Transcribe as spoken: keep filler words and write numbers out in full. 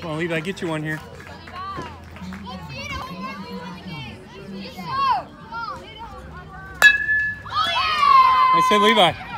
Come on, Levi, get you one here. I said Levi.